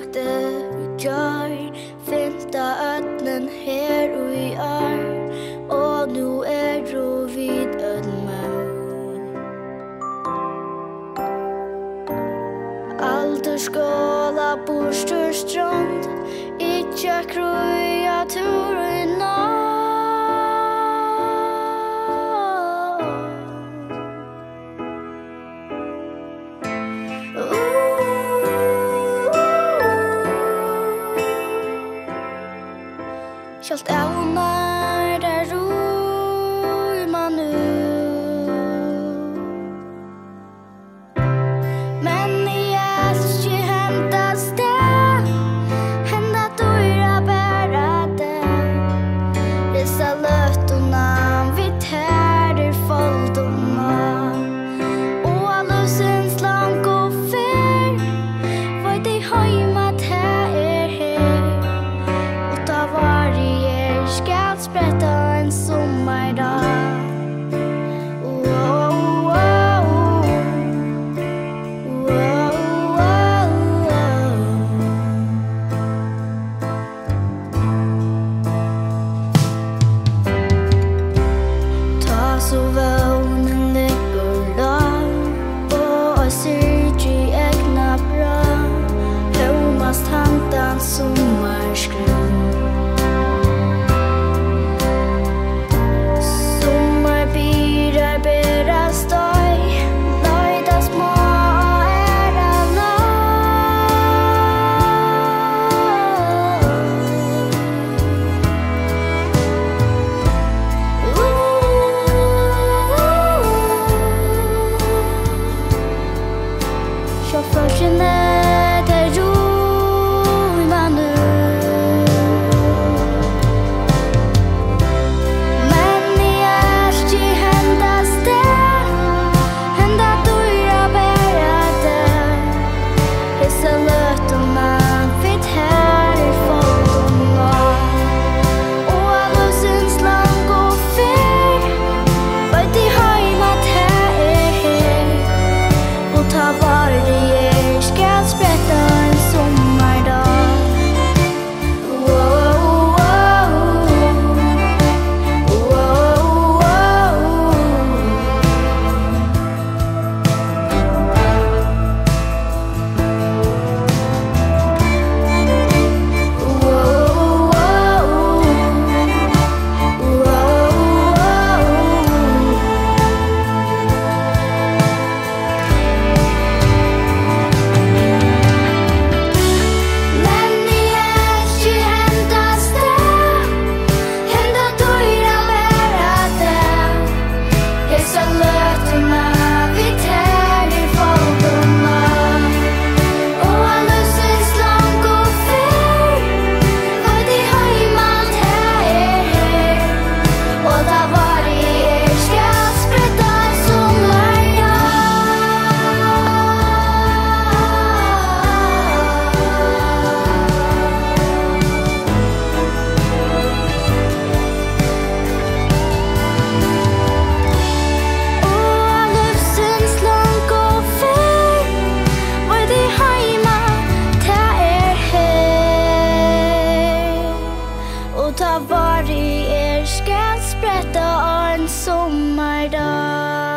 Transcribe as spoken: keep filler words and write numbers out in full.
rakti i gjár, fimta ódnin her og i ár, og nu er ro vid ödmör. Aldur, skola, burtur, strond, ikki, kríatúr i nánd. Sjálvt æðurnar er rýma nu. Men i elski henda stað, henda dýrabara dag. Hesa løtuna, veit her foldum. Og lívsins longu ferð, veit i Heima er her. Og ta var skal spretta en sommardag. Ta så vånen ligger lag, og jeg syrgi egna bra, høymast handan sommarskrum. Ta var i skal spretta en sommardag.